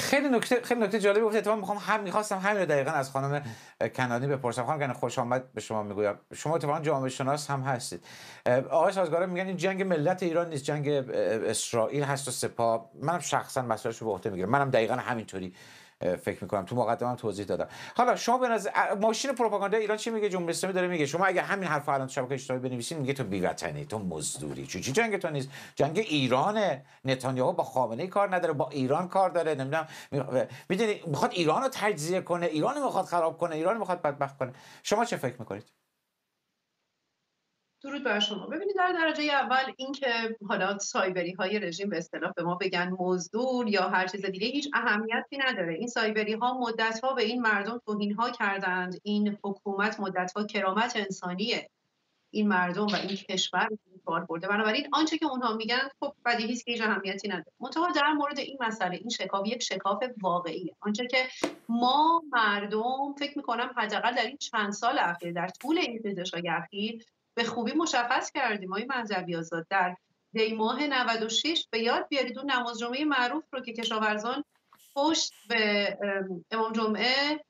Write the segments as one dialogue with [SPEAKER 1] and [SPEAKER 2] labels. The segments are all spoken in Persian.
[SPEAKER 1] خیلی نکته جالبی گفتید. اتفاقا میخواستم همین رو دقیقاً از خانم کنانی بپرسم. خانم کنانی خوش آمد به شما میگویم. شما اتفاقا جامعه شناس هم هستید. آقای سازگارا میگن این جنگ ملت ایران نیست، جنگ اسرائیل هست و سپاه. منم شخصا مسئولش رو به عهده میگیرم. منم دقیقاً همینطوری فکر میکنم. تو مقدمه‌ام توضیح دادم. حالا شما به نظر ماشین پروپاگاندا ایران چی میگه؟ جمهوری اسلامی داره میگه شما اگه همین حرفو الان تو شبکه اجتماعی بنویسید میگه تو بی‌وطنی، تو مزدوری. چی جنگ تو نیست؟ جنگ ایرانه. نتانیاهو با خامنه‌ای کار نداره، با ایران کار داره. نمیدونم میدونی میخواد ایران رو تجزیه کنه، ایران رو میخواد خراب کنه، ایران رو میخواد بدبخت کنه. شما چه فکر میکنید؟
[SPEAKER 2] درود بر شما. ببینید در درجه اول این که حالا سایبری های رژیم به اصطلاح به ما بگن مزدور یا هر چیز دیگه هیچ اهمیتی نداره. این سایبری ها مدت ها به این مردم توهین ها کردند. این حکومت مدت ها کرامت انسانی این مردم و این کشور رو بار برده. بنابراین آنچه که اونها میگن خب بدیهی است که هیچ اهمیتی نداره. منتها در مورد این مسئله این شکاف یک شکاف واقعیه. آنچه که ما مردم فکر می‌کنم حداقل در این چند سال اخیر در طول این خیزش‌های اخیر به خوبی مشخص کردیم. آقای منزوی آزاد در دی ماه 96 به یاد بیارید اون نماز جمعه معروف رو که کشاورزان پشت به امام جمعه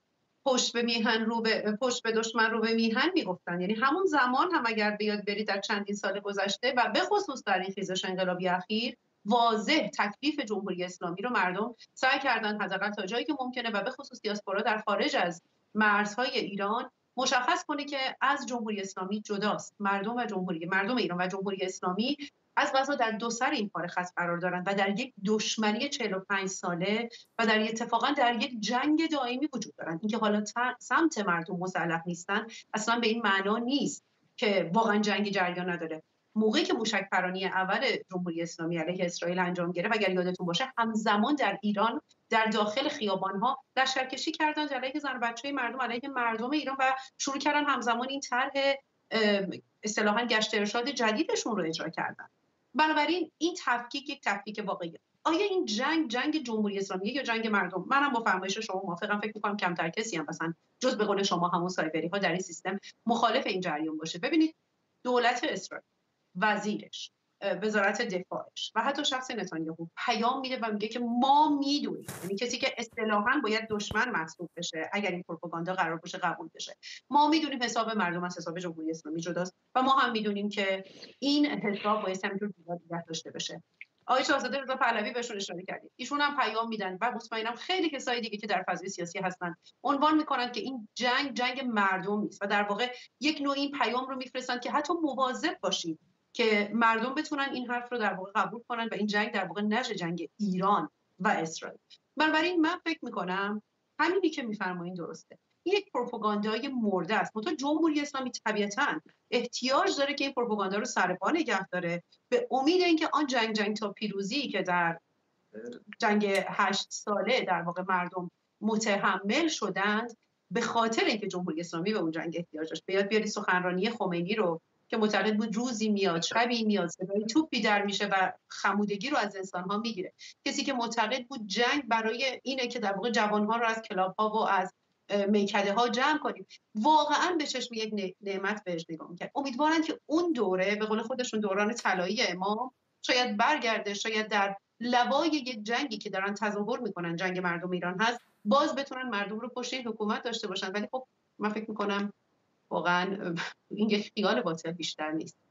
[SPEAKER 2] پشت به دشمن رو به میهن میگفتن. یعنی همون زمان هم اگر بیاد برید در چندین سال گذشته و به خصوص در این خیزش انقلابی اخیر واضح تکلیف جمهوری اسلامی رو مردم سعی کردن حداقل تا جایی که ممکنه و به خصوص دیاسپورا در خارج از مرزهای ایران مشخص کنه که از جمهوری اسلامی جداست. مردم ایران و جمهوری اسلامی از قضا در دو سر این پاره خط قرار دارند و در یک دشمنی 45 ساله و در اتفاقا در یک جنگ دائمی وجود دارند. اینکه حالا سمت مردم مسلح نیستن اصلا به این معنا نیست که واقعا جنگ جریان نداره. موقعی که موشک پرانی اول جمهوری اسلامی علیه اسرائیل انجام گرفت اگر یادتون باشه همزمان در ایران در داخل خیابان‌ها لشکرکشی کردن علیه زن و بچه مردم، علیه مردم ایران و شروع کردن همزمان این طرح اصطلاحاً گشت ارشاد جدیدشون رو اجرا کردن. بنابراین این تفکیک یک تفکیک واقعیه. آیا این جنگ جمهوری اسلامی یا جنگ مردم؟ منم با فرمایش شما موافقم. فکر می‌کنم کمتر کسی هم مثلا جز به قول شما همون سایبری ها در این سیستم مخالف این جریان باشه. ببینید دولت اسرائیل، وزیرش، وزارت دفاعش و حتی شخص نتانیاهو پیام میده و میگه که ما میدونیم، یعنی کسی که اصطلاحاً باید دشمن محسوب بشه اگر این پروپاگاندا قرار باشه قبول بشه، ما میدونیم حساب مردم از حساب جمهوری اسلامی جداست و ما هم میدونیم که این حساب باید همینطور نگه داشته بشه. آقای شاهزاده رضا پهلوی بهشون اشاره کردید. ایشون هم پیام میدن و مطمئنم خیلی کسای دیگه که در فضای سیاسی هستن عنوان میکنن که این جنگ مردم نیست و در واقع یک نوع این پیام رو میفرستن که حتی مواظب باشید که مردم بتونن این حرف رو در واقع قبول کنن و این جنگ در واقع نشه جنگ ایران و اسرائیل. بنابراین من فکر میکنم همینی که میفرمایید درسته. یک پروپاگاندای مرده است. منتها جمهوری اسلامی طبیعتاً احتیاج داره که این پروپاگاندا رو سر پا نگه داره به امید اینکه آن جنگ تا پیروزی که در جنگ 8 ساله در واقع مردم متحمل شدند به خاطر اینکه جمهوری اسلامی به اون جنگ احتیاج داشت. بیاری سخنرانی خمینی رو که معتقد بود روزی میاد شبی میاد صدای توپی در میشه و خمودگی رو از انسان‌ها میگیره. کسی که معتقد بود جنگ برای اینه که در واقع جوان‌ها رو از کلاب‌ها و از میکده ها جمع کنیم، واقعا به چشم یک نعمت بهش نگاه می‌کرد. امیدوارن که اون دوره به قول خودشون دوران طلایی امام شاید برگرده، شاید در لوای یک جنگی که دارن تظاهر میکنن جنگ مردم ایران هست باز بتونن مردم رو پشت این حکومت داشته باشن. ولی خب من فکر میکنم واقعا این یک خیال باطل بیشتر نیست.